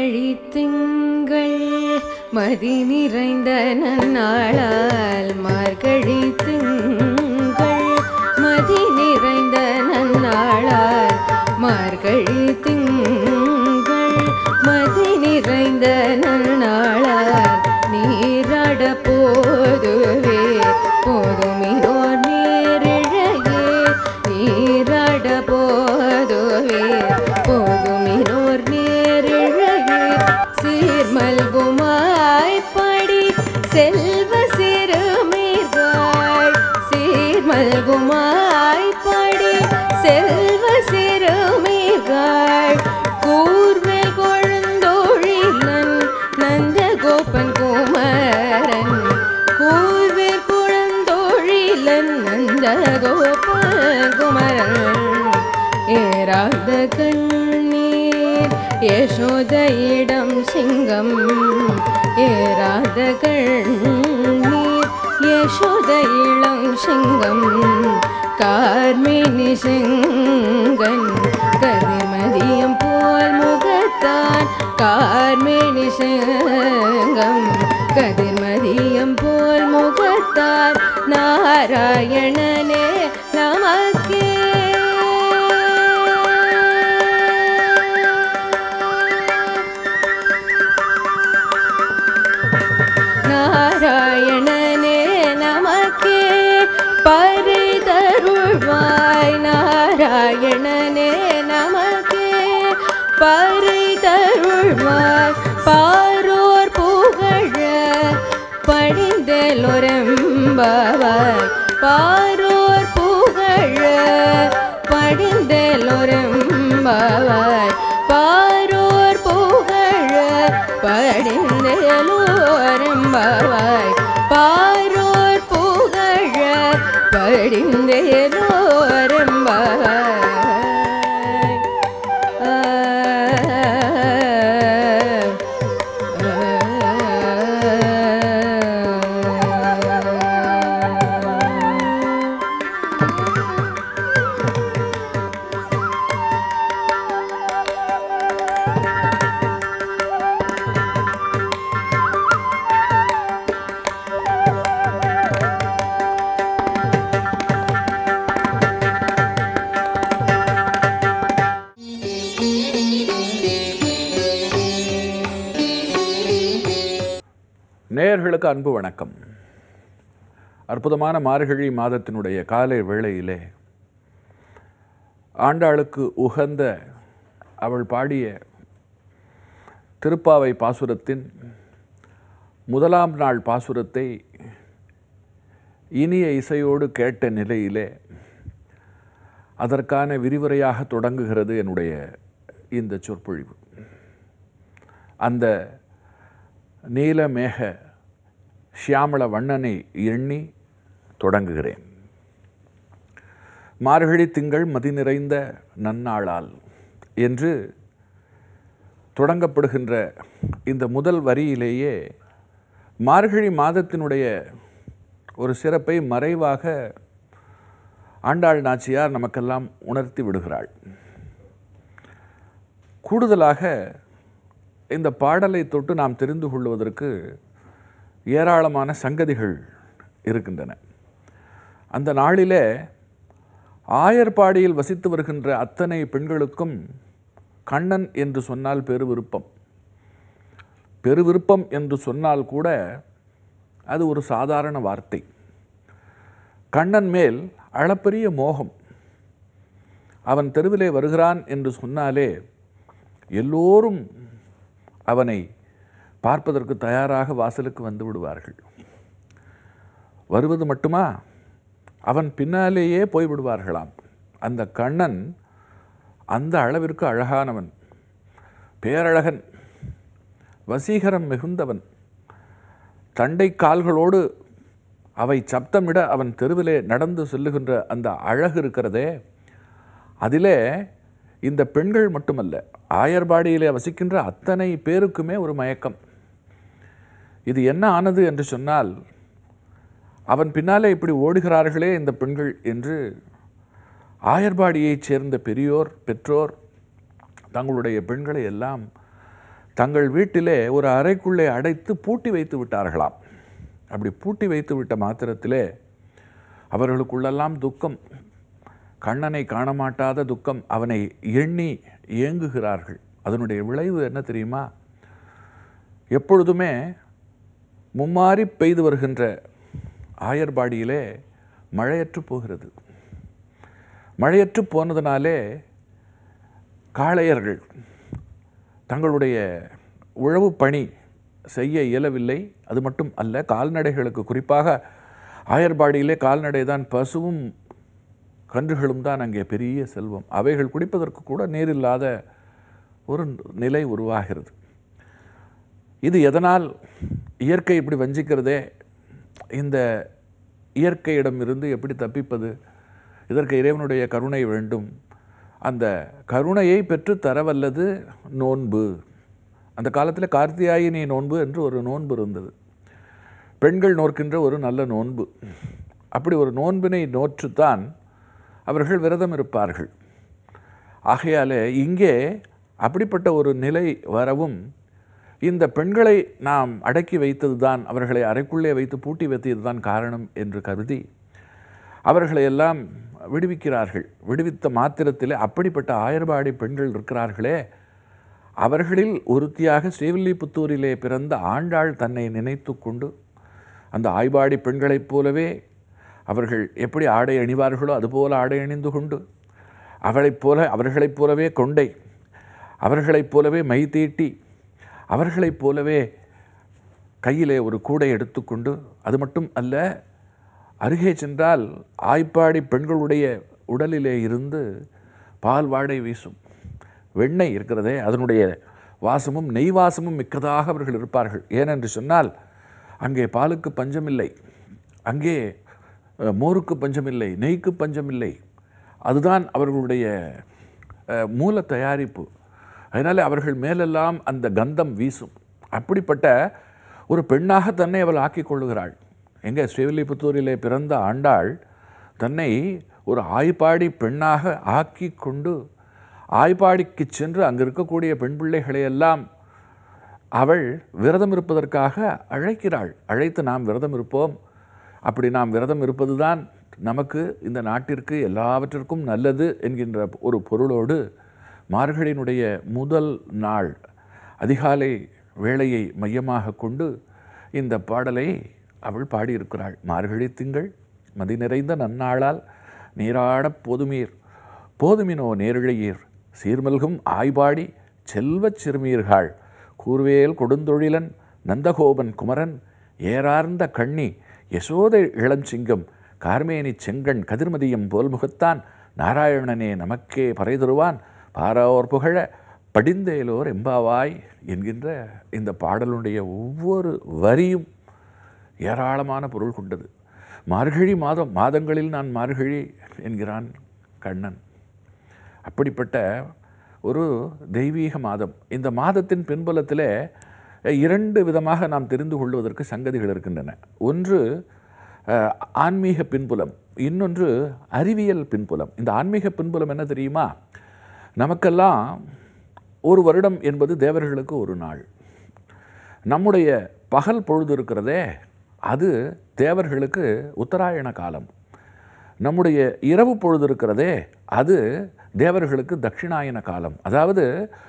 மார்கழி திங்கள் மதி நிறைந்த நன்னாளால் மார்கழி திங்கள் மதி நிறைந்த நன்னாளால் மார்கழி திங்கள் மதி நிறைந்த நன்னாளால் நீராட போதுவே போதுமினோர் நேரிழையே நீராட போதுவே போதுமினோர் நேரிழையே சீர்மல்குமாய் படி செல்வ சிறுமீர்காள் சீர்மல்குமாய் படி செல்வ சிறுமீர்காள் கூர்வேல் கொழுந்தோழிலன் நந்தகோபன் குமரன் கூர்வேல் கொழுந்தோழிலன் நந்தகோபன் குமரன் ஏராத கண்ணீர் யசோதையிடம் சிங்கம் ஏராத கண்ணீர் யசோதையிடம் சிங்கம் கார்மேனி செங்கன் கதிர்மதியம் போல் முகத்தான் கார்மேனி செங்கம் கதிர்மதியம் போல் முகத்தான் நாராயணனே நமக்கே நாராயணனே நமக்கே பரிதருள்வாய் நாராயணனே நமக்கே பரிதருள்வாய் பாரோர் புகழ படிந்தலொரம்பவாய் பாரோர் புகழ படிந்தலொரம்பவாய் பாரோர் புகழ படிந்தலோரம்பவாய் பாரோர் புகழ படிந்தலோரம்பவாய் நேயர்களுக்கு அன்பு வணக்கம். அற்புதமான மார்கழி மாதத்தினுடைய காலை வேளையிலே ஆண்டாளுக்கு உகந்த அவள் பாடிய திருப்பாவை பாசுரத்தின் முதலாம் நாள் பாசுரத்தை இனிய இசையோடு கேட்ட நிலையிலே அதற்கான விரிவுரையாக தொடங்குகிறது என்னுடைய இந்த சொற்பொழிவு. அந்த நீலமேக ஷியாமள வண்ணனை எண்ணி தொடங்குகிறேன். மார்கழி திங்கள் மதி நிறைந்த நன்னாளால் என்று தொடங்கப்படுகின்ற இந்த முதல் வரியிலேயே மார்கழி மாதத்தினுடைய ஒரு சிறப்பை மறைவாக ஆண்டாள் நாச்சியார் நமக்கெல்லாம் உணர்த்தி விடுகிறாள். கூடுதலாக இந்த பாடலை தொட்டு நாம் தெரிந்து கொள்வதற்கு ஏராளமான சங்கதிகள் இருக்கின்றன. அந்த நாளிலே ஆயர்பாடியில் வசித்து வருகின்ற அத்தனை பெண்களுக்கும் கண்ணன் என்று சொன்னால் பெருவிருப்பம். பெருவிருப்பம் என்று சொன்னால் கூட அது ஒரு சாதாரண வார்த்தை. கண்ணன் மேல் அளப்பரிய மோகம். அவன் தெருவிலே வருகிறான் என்று சொன்னாலே எல்லோரும் அவனை பார்ப்பதற்கு தயாராக வாசலுக்கு வந்து விடுவார்கள். வருவது மட்டுமா, அவன் பின்னாலேயே போய்விடுவார்களாம். அந்த கண்ணன் அந்த அளவிற்கு அழகானவன், பேரழகன், வசீகரம் மிகுந்தவன். தண்டை கால்களோடு அவை சப்தமிட அவன் தெருவிலே நடந்து செல்லுகின்ற அந்த அழகு இருக்கிறதே, அதிலே இந்த பெண்கள் மட்டுமல்ல, ஆயர்பாடியிலே வசிக்கின்ற அத்தனை பேருக்குமே ஒரு மயக்கம். இது என்ன ஆனது என்று சொன்னால், அவன் பின்னாலே இப்படி ஓடுகிறார்களே இந்த பெண்கள் என்று ஆயர்பாடியைச் சேர்ந்த பெரியோர் பெற்றோர் தங்களுடைய பெண்களை எல்லாம் தங்கள் வீட்டிலே ஒரு அறைக்குள்ளே அடைத்து பூட்டி வைத்து விட்டார்களாம். அப்படி பூட்டி வைத்து விட்ட மாத்திரத்திலே அவர்களுக்குள்ளெல்லாம் துக்கம், கண்ணனை காணமாட்டாத துக்கம், அவனை எண்ணி ஏங்குகிறார்கள். அதனுடைய விளைவு என்ன தெரியுமா? எப்பொழுதுமே மும்மாறி பெய்து வருகின்ற ஆயர்பாடியிலே மழையற்று போகிறது. மழையற்று போனதினாலே காளையர்கள் தங்களுடைய உழவு பணி செய்ய இயலவில்லை. அது மட்டும் அல்ல, கால்நடைகளுக்கு, குறிப்பாக ஆயர்பாடியிலே கால்நடை தான், பசுவும் கன்றுகளும் தான் அங்கே பெரிய செல்வம். அவைகள் குடிப்பதற்கு கூட நீரில்லாத ஒரு நிலை உருவாகிறது. இது எதனால்? இயற்கை இப்படி வஞ்சிக்கிறதே, இந்த இயற்கையிடம் இருந்து எப்படி தப்பிப்பது? இதற்கு இறைவனுடைய கருணை வேண்டும். அந்த கருணையை பெற்று தரவல்லது நோன்பு. அந்த காலத்தில் கார்த்தியாயினி நோன்பு என்று ஒரு நோன்பு இருந்தது, பெண்கள் நோக்கின்ற ஒரு நல்ல நோன்பு. அப்படி ஒரு நோன்பினை நோற்றுத்தான் அவர்கள் விரதம் இருப்பார்கள். ஆகையாலே இங்கே அப்படிப்பட்ட ஒரு நிலை வரவும் இந்த பெண்களை நாம் அடக்கி வைத்தது தான், அவர்களை அறைக்குள்ளே வைத்து பூட்டி வைத்தது தான் காரணம் என்று கருதி அவர்களை எல்லாம் விடுவிக்கிறார்கள். விடுவித்த மாத்திரத்திலே அப்படிப்பட்ட ஆயர்பாடி பெண்கள் இருக்கிறார்களே, அவர்களில் ஒருத்தியாக ஸ்ரீவில்லிபுத்தூரிலே பிறந்த ஆண்டாள் தன்னை நினைத்து கொண்டு அந்த ஆய்பாடி பெண்களைப் போலவே அவர்கள் எப்படி ஆடை அணிவார்களோ அதுபோல ஆடை அணிந்து கொண்டு, அவர்களைப் போலவே கொண்டை, அவர்களைப் போலவே மை தீட்டி, அவர்களைப் போலவே கையிலே ஒரு கூடை எடுத்துக்கொண்டு, அது மட்டும் அல்ல, அருகே சென்றால் ஆய்ப்பாடி பெண்களுடைய உடலிலே இருந்து பால் வாடை வீசும். வெண்ணெய் இருக்கிறதே, அதனுடைய வாசமும் நெய் வாசமும் மிக்கதாக அவர்கள் இருப்பார்கள். ஏனென்று சொன்னால் அங்கே பாலுக்கு பஞ்சமில்லை, அங்கே மோருக்கு பஞ்சமில்லை, நெய்க்கு பஞ்சமில்லை. அதுதான் அவர்களுடைய மூல தயாரிப்பு. அதனால் அவர்கள் மேலெல்லாம் அந்த கந்தம் வீசும். அப்படிப்பட்ட ஒரு பெண்ணாக தன்னை அவள் ஆக்கிக் கொள்ளுகிறாள். எங்கே? ஸ்ரீவில்லிபுத்தூரிலே பிறந்த ஆண்டாள் தன்னை ஒரு ஆய்ப்பாடி பெண்ணாக ஆக்கி கொண்டு ஆய்ப்பாடிக்கு சென்று அங்கு இருக்கக்கூடிய பெண் பிள்ளைகளையெல்லாம் அவள் விரதம் இருப்பதற்காக அழைக்கிறாள். அழைத்து நாம் விரதம் இருப்போம், அப்படி நாம் விரதம் இருப்பது தான் நமக்கு, இந்த நாட்டிற்கு, எல்லாவற்றிற்கும் நல்லது என்கின்ற ஒரு பொருளோடு மார்கழியினுடைய முதல் நாள் அதிகாலை வேளையை மையமாக கொண்டு இந்த பாடலை அவள் பாடியிருக்கிறாள். மார்கழி திங்கள் மதி நிறைந்த நன்னாளால் நீராடப் போதுமீர் போதுமினோ நேரிழையீர் சீர்மல்கும் ஆய்பாடி செல்வச் சிறுமீர்கள் கூர்வேல் கொடுந்தொழிலன் நந்தகோபன் குமரன் ஏறார்ந்த கண்ணி யசோதை இளஞ்சிங்கம் கார்மேனி செங்கண் கதிர்மதியம் போல்முகத்தான் நாராயணனே நமக்கே பறை தருவான் பாராவோர் புகழ படிந்தேலோர் எம்பாவாய் என்கின்ற இந்த பாடலுடைய ஒவ்வொரு வரியும் ஏராளமான பொருள் கொண்டது. மார்கழி மாதங்களில் நான் மார்கழி என்கிறான் கண்ணன். அப்படிப்பட்ட ஒரு தெய்வீக மாதம். இந்த மாதத்தின் பின்புலத்திலே இரண்டு விதமாக நாம் தெரிந்து கொள்வதற்கு சங்கதிகள் இருக்கின்றன. ஒன்று ஆன்மீக பின்புலம், இன்னொன்று அறிவியல் பின்புலம். இந்த ஆன்மீக பின்புலம் என்ன தெரியுமா? நமக்கெல்லாம் ஒரு வருடம் என்பது தேவர்களுக்கு ஒரு நாள். நம்முடைய பகல் பொழுது இருக்கிறதே, அது தேவர்களுக்கு உத்தராயண காலம். நம்முடைய இரவு பொழுது இருக்கிறதே, அது தேவர்களுக்கு தட்சிணாயன காலம். அதாவது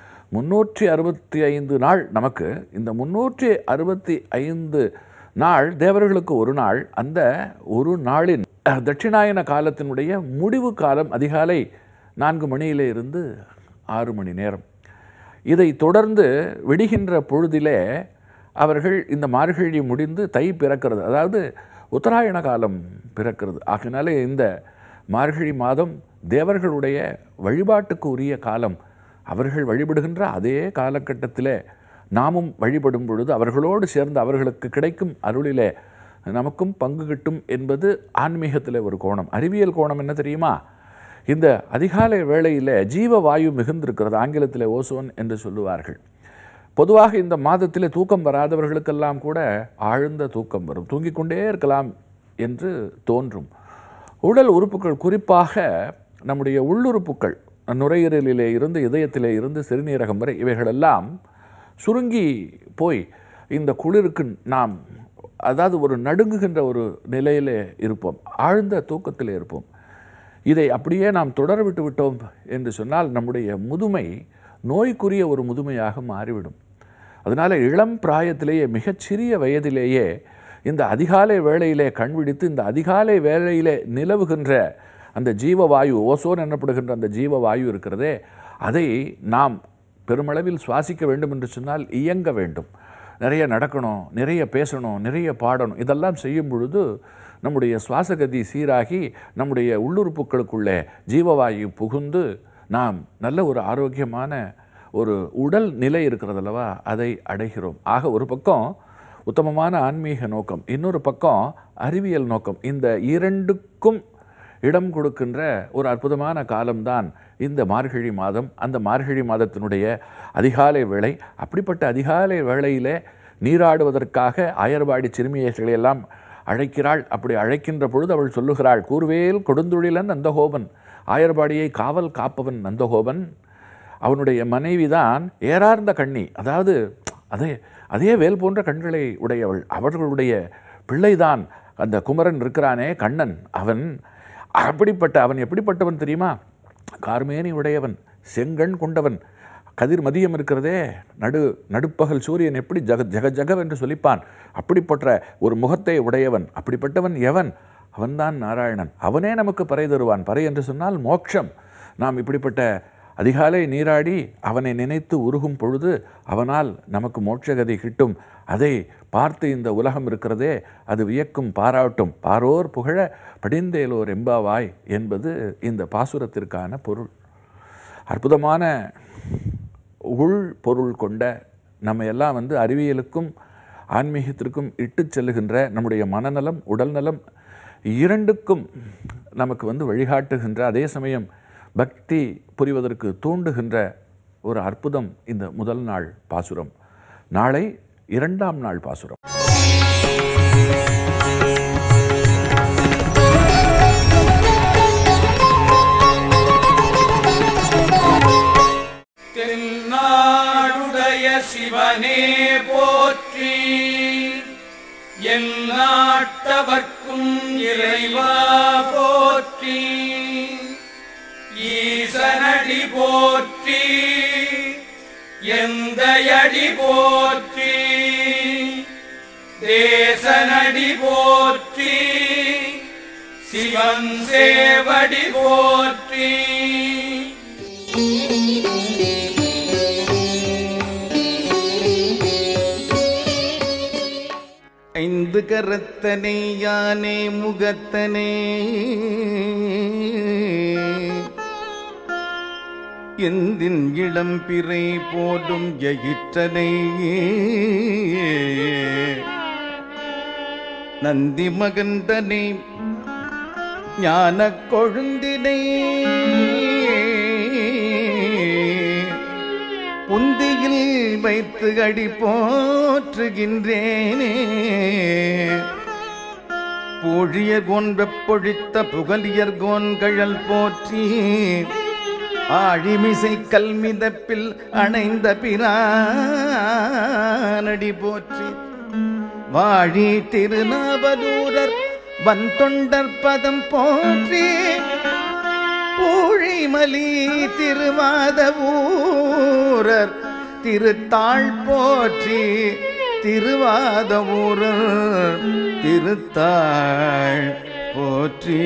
365 நாள் நமக்கு. இந்த 365 நாள் தேவர்களுக்கு ஒரு நாள். அந்த ஒரு நாளின் தட்சிணாயன காலத்தினுடைய முடிவு காலம் அதிகாலை 4 மணியிலே இருந்து 6 மணி நேரம். இதை தொடர்ந்து விடுகின்ற பொழுதிலே அவர்கள் இந்த மார்கழி முடிந்து தை பிறக்கிறது, அதாவது உத்தராயண காலம் பிறக்கிறது. ஆகினாலே இந்த மார்கழி மாதம் தேவர்களுடைய வழிபாட்டுக்கு உரிய காலம். அவர்கள் வழிபடுகின்ற அதே காலகட்டத்தில் நாமும் வழிபடும் பொழுது அவர்களோடு சேர்ந்து அவர்களுக்கு கிடைக்கும் அருளிலே நமக்கும் பங்கு கிட்டும் என்பது ஆன்மீகத்தில் ஒரு கோணம். அறிவியல் கோணம் என்ன தெரியுமா? இந்த அதிகாலை வேளையில் ஜீவ வாயு மிகுந்திருக்கிறது. ஆங்கிலத்தில் ஓசோன் என்று சொல்லுவார்கள். பொதுவாக இந்த மாதத்தில் தூக்கம் வராதவர்களுக்கெல்லாம் கூட ஆழ்ந்த தூக்கம் வரும், தூங்கிக் கொண்டே இருக்கலாம் என்று தோன்றும். உடல் உறுப்புகள், குறிப்பாக நம்முடைய உள்ளுறுப்புகள், நுரையீரலிலே இருந்து இதயத்திலே இருந்து சிறுநீரகம் வரை, இவைகளெல்லாம் சுருங்கி போய் இந்த குளிருக்கு நாம் அதாவது ஒரு நடுங்குகின்ற ஒரு நிலையில் இருப்போம், ஆழ்ந்த தூக்கத்தில் இருப்போம். இதை அப்படியே நாம் தொடர விட்டு விட்டோம் என்று சொன்னால் நம்முடைய முதுமை நோய்க்குரிய ஒரு முதுமையாக மாறிவிடும். அதனால் இளம் பிராயத்திலேயே மிகச்சிறிய வயதிலேயே இந்த அதிகாலை வேளையிலே கண் விழித்து இந்த அதிகாலை வேளையிலே நிலவுகின்ற அந்த ஜீவவாயு, ஓசோன் எனப்படுகின்ற அந்த ஜீவவாயு இருக்கிறதே, அதை நாம் பெருமளவில் சுவாசிக்க வேண்டும் என்று சொன்னால் இயங்க வேண்டும். நிறைய நடக்கணும், நிறைய பேசணும், நிறைய பாடணும். இதெல்லாம் செய்யும் பொழுது நம்முடைய சுவாசகதி சீராகி நம்முடைய உள்ளுறுப்புகளுக்குள்ளே ஜீவவாயு புகுந்து நாம் நல்ல ஒரு ஆரோக்கியமான ஒரு உடல் நிலை இருக்கிறதல்லவா, அதை அடைகிறோம். ஆக ஒரு பக்கம் உத்தமமான ஆன்மீக நோக்கம், இன்னொரு பக்கம் அறிவியல் நோக்கம், இந்த இரண்டுக்கும் இடம் கொடுக்கின்ற ஒரு அற்புதமான காலம்தான் இந்த மார்கழி மாதம். அந்த மார்கழி மாதத்தினுடைய அதிகாலை வேளை. அப்படிப்பட்ட அதிகாலை வேளையிலே நீராடுவதற்காக ஆயர்பாடி சிறுமியர்களையெல்லாம் அழைக்கிறாள். அப்படி அழைக்கின்ற பொழுது அவள் சொல்லுகிறாள், கூர்வேல் கொடுந்துழிலன் நந்தகோபன், ஆயர்பாடியை காவல் காப்பவன் நந்தகோபன். அவனுடைய மனைவிதான் ஏறார்ந்த கண்ணி, அதாவது அதே வேல் போன்ற கண்களை உடையவள். அவர்களுடைய பிள்ளைதான் அந்த குமரன் இருக்கிறானே கண்ணன். அவன் எப்படிப்பட்டவன் தெரியுமா? கார்மேனி உடையவன், செங்கண் கொண்டவன். கதிர் மதியம் இருக்கிறதே, நடுப்பகல் சூரியன் எப்படி ஜகவென்று சொல்லிப்பான், அப்படிப்பட்ட ஒரு முகத்தை உடையவன். அப்படிப்பட்டவன் எவன்? அவன்தான் நாராயணன். அவனே நமக்கு பறை தருவான். பறை என்று சொன்னால் மோட்சம். நாம் இப்படிப்பட்ட அதிகாலை நீராடி அவனை நினைத்து உருகும் பொழுது அவனால் நமக்கு மோட்சகதி கிட்டும். அதை பார்த்து இந்த உலகம் இருக்கிறதே, அது வியக்கும் பாராட்டும். பாரோர் புகழ படிந்தேலோர் எம்பாவாய் என்பது இந்த பாசுரத்திற்கான பொருள். அற்புதமான உள் பொருள் கொண்ட நம்ம எல்லாம் அறிவியலுக்கும் ஆன்மீகத்திற்கும் இட்டு செல்லுகின்ற நம்முடைய மனநலம் உடல்நலம் இரண்டுக்கும் நமக்கு வழிகாட்டுகின்ற, அதே சமயம் பக்தி புரிவதற்கு தூண்டுகின்ற ஒரு அற்புதம் இந்த முதல் நாள் பாசுரம். நாளை இரண்டாம் நாள் பாசுரம். தென்னாடுடைய சிவனே போற்றி, எந்நாட்டவர்க்கும் இறைவா போற்றி, ஈசனடி போற்றி, எந்தையடி போற்றி, தேசனடி போற்றி, சிவன் சேவடி போற்றி. ஐந்து கரத்தனை யானே முகத்தனே, எந்தின் இளம் பிறை போடும் எயிற்றனை, நந்தி மகந்தனை ஞானக் கொழுந்தினை, புந்தியில் வைத்து அடி போற்றுகின்றேனே. பூழியர்கோன் வெப்பொழித்த புகலியர்கோன் கழல் போற்றி, ஆழிமிசை கல்மிதப்பில் அணைந்த பிரானடி போற்றி, வாழி திருநாவலூரர் வந்தொண்டர் பதம் போற்றி, பூழிமலி திருவாதவூரர் திருத்தாள் போற்றி, திருவாதவூரர் திருத்தாள் போற்றி.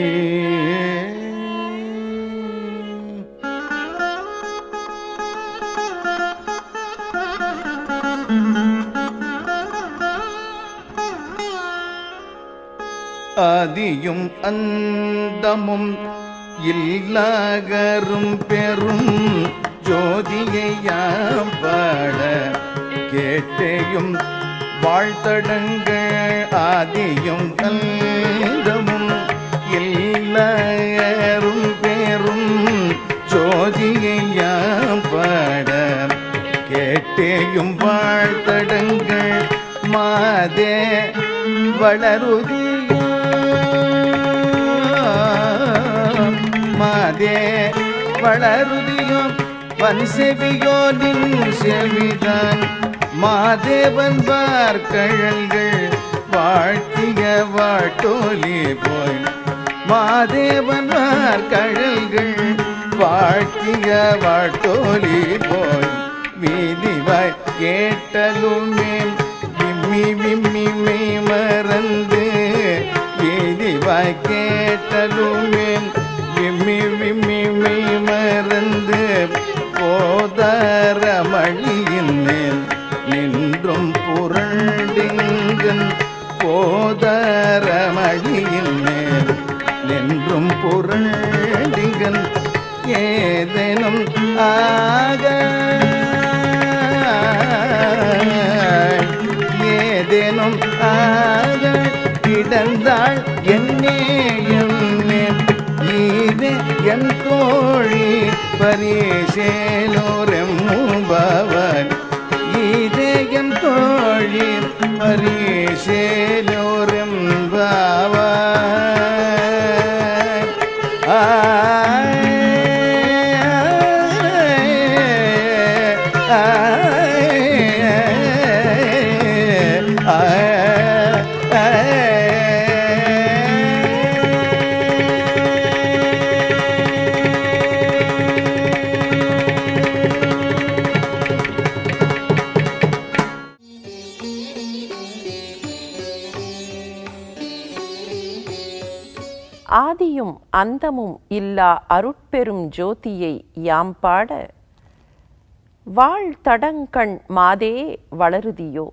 ஆதியும் அந்தமும் இல்லகரும் பெரும் ஜோதியையாம் பாட கேட்டேயும் வாழ்த்தடங்கள், ஆதியும் அந்தமும் இல்லகரும் பெரும் ஜோதியையாம் பாட கேட்டேயும் வாழ்த்தடங்கள், மாதே வளருதியோ மாதே வளருதியோ வன் செவியோ நின் செவிதான் மாதேவன் பார்க்கழல்கள் வாழ்த்திய வாட்டோலி போய் மாதேவன் பார்க்கழல்கள் வாழ்த்திய வாட்டோலி போய் வீதிவாய் கேட்டலுமே விம்மி விம்மி மெய் மறந்து வீதிவாய் கேட்டலுமே விம்மி விம்மி மெய் மறந்து போதரமணியின் மேல் நின்றும் புரண்டிங்கன் போதரமணியின் மேல் நின்றும் புரண்டிங்கன் ஏதேனும் ஆக ஏதேனும் ஆக கிடந்தாள் என்னேயும் ஈதே என் தோழி பரீசேலோரெம்பவர் ஈதே என் தோழி பரீசேலோரெம்பவர் ஆதியும் அந்தமும் இல்லா அருட்பெரும் ஜோதியை யாம் பாட வாழ் தடங்கண் மாதே வளருதியோ.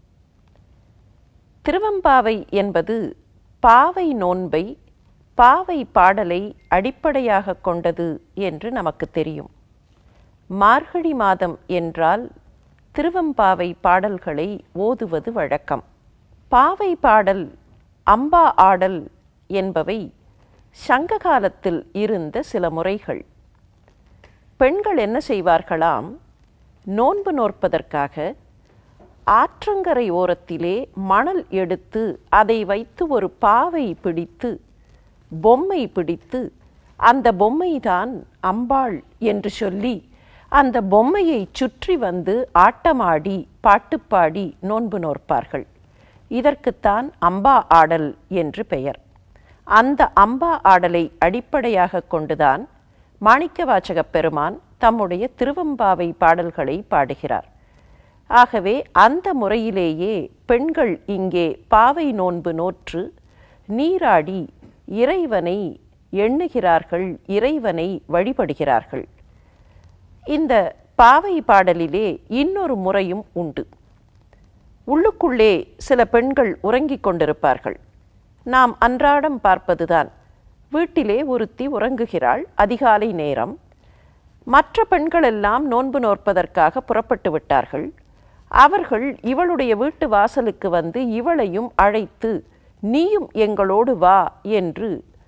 திருவெம்பாவை என்பது பாவை நோன்பை பாவை பாடலை அடிப்படையாக கொண்டது என்று நமக்கு தெரியும். மார்கழி மாதம் என்றால் திருவெம்பாவை பாடல்களை ஓதுவது வழக்கம். பாவை பாடல், அம்பா ஆடல் என்பவை சங்க காலத்தில் இருந்த சில முறைகள். பெண்கள் என்ன செய்வார்களாம், நோன்பு நோற்பதற்காக ஆற்றங்கரை ஓரத்திலே மணல் எடுத்து அதை வைத்து ஒரு பாவை பிடித்து பொம்மை பிடித்து அந்த பொம்மைதான் அம்பாள் என்று சொல்லி அந்த பொம்மையை சுற்றி வந்து ஆட்டமாடி பாட்டுப்பாடி நோன்பு நோற்பார்கள். இதற்குத்தான் அம்பா ஆடல் என்று பெயர். அந்த அம்பா ஆடலை அடிப்படையாக கொண்டுதான் மாணிக்கவாசகப் பெருமான் தம்முடைய திருவெம்பாவை பாடல்களை பாடுகிறார். ஆகவே அந்த முறையிலேயே பெண்கள் இங்கே பாவை நோன்பு நோற்று நீராடி இறைவனை எண்ணுகிறார்கள், இறைவனை வழிபடுகிறார்கள். இந்த பாவை பாடலிலே இன்னொரு முறையும் உண்டு. உள்ளுக்குள்ளே சில பெண்கள் உறங்கிக் கொண்டிருப்பார்கள். நாம் அன்றாடம் பார்ப்பதுதான். வீட்டிலே ஒருத்தி உறங்குகிறாள், அதிகாலை நேரம். மற்ற பெண்களெல்லாம் நோன்பு நோற்பதற்காக புறப்பட்டு விட்டார்கள். அவர்கள் இவளுடைய வீட்டு வாசலுக்கு வந்து இவளையும் அழைத்து நீயும் எங்களோடு வா என்று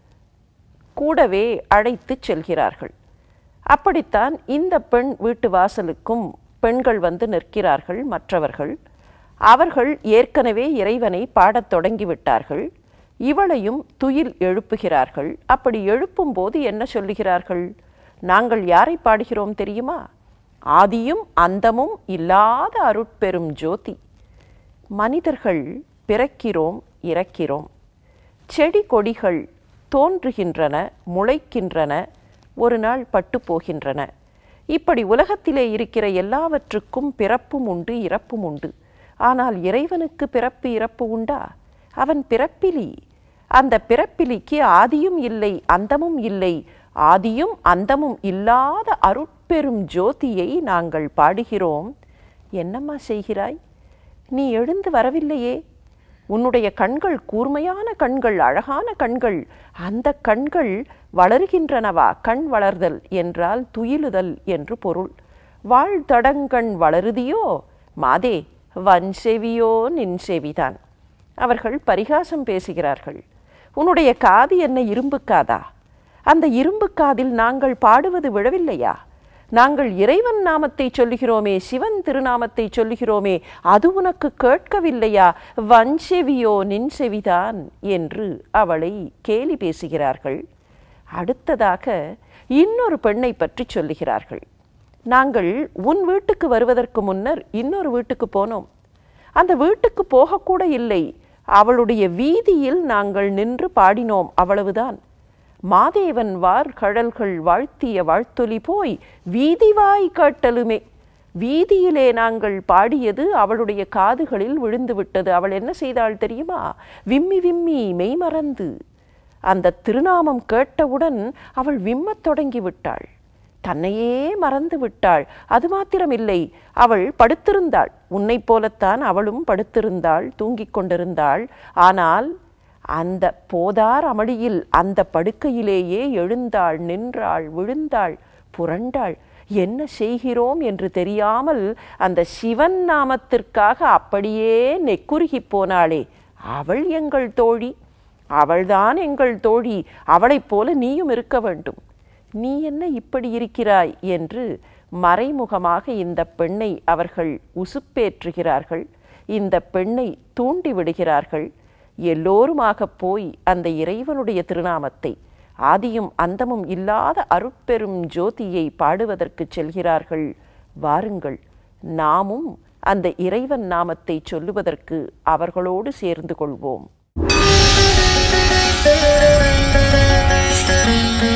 கூடவே அழைத்து செல்கிறார்கள். அப்படித்தான் இந்த பெண் வீட்டு வாசலுக்கும் பெண்கள் வந்து நிற்கிறார்கள். மற்றவர்கள் அவர்கள் ஏற்கனவே இறைவனை பாடத் தொடங்கிவிட்டார்கள். இவளையும் துயில் எழுப்புகிறார்கள். அப்படி எழுப்பும் போது என்ன சொல்லுகிறார்கள்? நாங்கள் யாரை பாடுகிறோம் தெரியுமா? ஆதியும் அந்தமும் இல்லாத அருட்பெரும் ஜோதி. மனிதர்கள் பிறக்கிறோம், இறக்கிறோம். செடி கொடிகள் தோன்றுகின்றன, முளைக்கின்றன, ஒரு நாள் பட்டு போகின்றன. இப்படி உலகத்திலே இருக்கிற எல்லாவற்றுக்கும் பிறப்பும் உண்டு, இறப்பும் உண்டு. ஆனால் இறைவனுக்கு பிறப்பு இறப்பு உண்டா? அவன் பிறப்பிலி. அந்த பிறப்பிலிக்கு ஆதியும் இல்லை, அந்தமும் இல்லை. ஆதியும் அந்தமும் இல்லாத அருட்பெரும் ஜோதியை நாங்கள் பாடுகிறோம். என்னம்மா செய்கிறாய்? நீ எழுந்து வரவில்லையே. உன்னுடைய கண்கள் கூர்மையான கண்கள், அழகான கண்கள். அந்த கண்கள் வளருகின்றனவா? கண் வளர்தல் என்றால் துயிலுதல் என்று பொருள். வாழ் தடங்கண் வளருதியோ மாதே, வன் செவியோ நின் செவிதான். அவர்கள் பரிகாசம் பேசுகிறார்கள். உன்னுடைய காது என்ன இரும்பு காதா? அந்த இரும்பு காதில் நாங்கள் பாடுவது விழவில்லையா? நாங்கள் இறைவன் நாமத்தை சொல்லுகிறோமே, சிவன் திருநாமத்தை சொல்லுகிறோமே, அது உனக்கு கேட்கவில்லையா? வன்செவியோ நின் செவிதான் என்று அவளை கேலி பேசுகிறார்கள். அடுத்ததாக இன்னொரு பெண்ணை பற்றி சொல்லுகிறார்கள். நாங்கள் உன் வீட்டுக்கு வருவதற்கு முன்னர் இன்னொரு வீட்டுக்கு போனோம். அந்த வீட்டுக்கு போகக்கூட இல்லை, அவளுடைய வீதியில் நாங்கள் நின்று பாடினோம், அவ்வளவுதான். மாதேவன் வார் கடல்கள் வாழ்த்திய வாழ்த்தொலி போய் வீதிவாய் கேட்டலுமே. வீதியிலே நாங்கள் பாடியது அவளுடைய காதுகளில் விழுந்து விட்டது. அவள் என்ன செய்தாள் தெரியுமா? விம்மி விம்மி மெய்மறந்து அந்த திருநாமம் கேட்டவுடன் அவள் விம்மத் தொடங்கி விட்டாள், தன்னையே மறந்து விட்டாள். அது மாத்திரமில்லை, அவள் படுத்திருந்தாள். உன்னை போலத்தான் அவளும் படுத்திருந்தாள், தூங்கிக் கொண்டிருந்தாள். ஆனால் அந்த போதார் அமளியில் அந்த படுக்கையிலேயே எழுந்தாள், நின்றாள், விழுந்தாள், புரண்டாள். என்ன செய்கிறோம் என்று தெரியாமல் அந்த சிவன் நாமத்திற்காக அப்படியே நெக்குருகி போனாளே. அவள் எங்கள் தோழி, அவள்தான் எங்கள் தோழி, அவளைப் போல நீயும் இருக்க வேண்டும். நீ என்ன இப்படி இருக்கிறாய் என்று மறைமுகமாக இந்த பெண்ணை அவர்கள் உசுப்பேற்றுகிறார்கள், இந்த பெண்ணை தூண்டி விடுகிறார்கள். எல்லோருமாக போய் அந்த இறைவனுடைய திருநாமத்தை, ஆதியும் அந்தமும் இல்லாத அருட்பெரும் ஜோதியை பாடுவதற்கு செல்கிறார்கள். வாருங்கள், நாமும் அந்த இறைவன் நாமத்தை சொல்லுவதற்கு அவர்களோடு சேர்ந்து கொள்வோம்.